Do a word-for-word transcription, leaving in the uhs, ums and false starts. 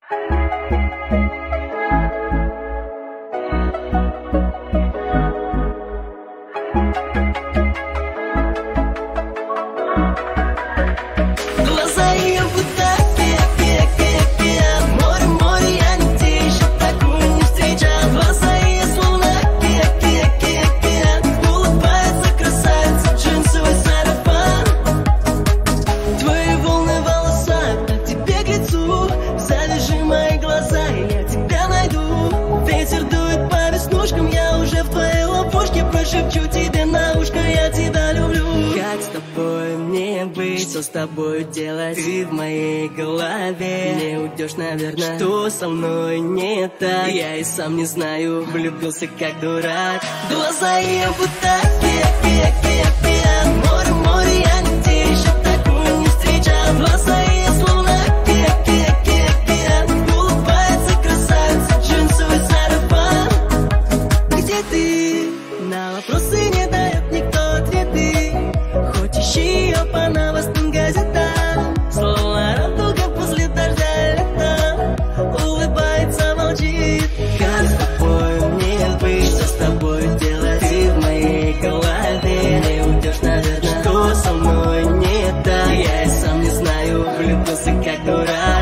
Глаза ее будто океан, море, море, я нигде еще такую не встречал. Глаза ее словно океан, улыбается красавица, джинсовый сарафан. Твои волны в волосах, к тебе к лицу, завяжи мои глаза, и я тебя найду. Ветер дует по веснушкам, я уже в твоей ловушке, прошепчу тебе на ушко, я тебя люблю. Как с тобой мне быть, что с тобой делать, ты в моей голове. Не уйдешь, наверное, что со мной не так, я и сам не знаю, влюбился как дурак. Глаза ее будто океан, море, море, я нигде еще такую не встречал. Глаза ее словно океан, улыбается красавица, джинсовый сарафан. Где ты? На вопросы не дает никто ответы, хоть ищи ее по новостным газетам. Словно радуга после дождя летом, улыбается, молчит. Как с тобой мне быть, что с тобой делать, ты в моей голове. Не уйдешь, наверное, что со мной не так, я и сам не знаю, влюбился как дурак.